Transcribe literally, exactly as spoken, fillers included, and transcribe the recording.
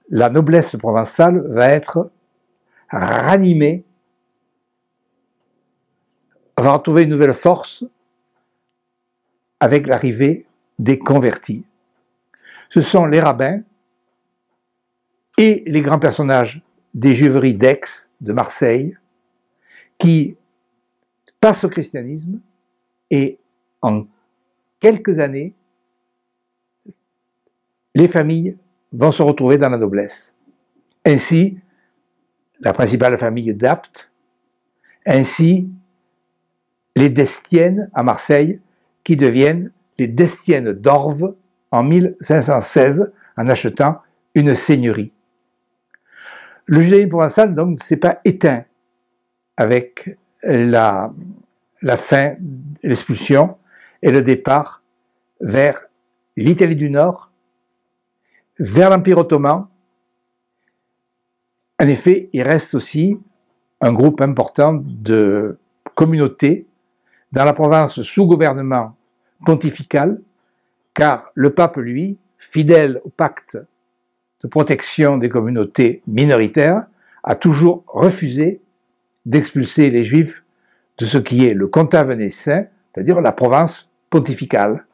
la noblesse provençale va être ranimée, va retrouver une nouvelle force avec l'arrivée des convertis. Ce sont les rabbins et les grands personnages des juiveries d'Aix, de Marseille, qui passent au christianisme et en quelques années, les familles vont se retrouver dans la noblesse. Ainsi, la principale famille d'Apt, ainsi les d'Estienne à Marseille, qui deviennent les d'Estienne d'Orve en mille cinq cent seize en achetant une seigneurie. Le judaïsme provençal donc ne s'est pas éteint avec la, la fin, l'expulsion et le départ vers l'Italie du Nord, vers l'Empire ottoman. En effet, il reste aussi un groupe important de communautés dans la Provence sous gouvernement pontifical, car le pape, lui, fidèle au pacte de protection des communautés minoritaires, a toujours refusé d'expulser les Juifs de ce qui est le comtat venaissin, c'est-à-dire la Provence pontificale.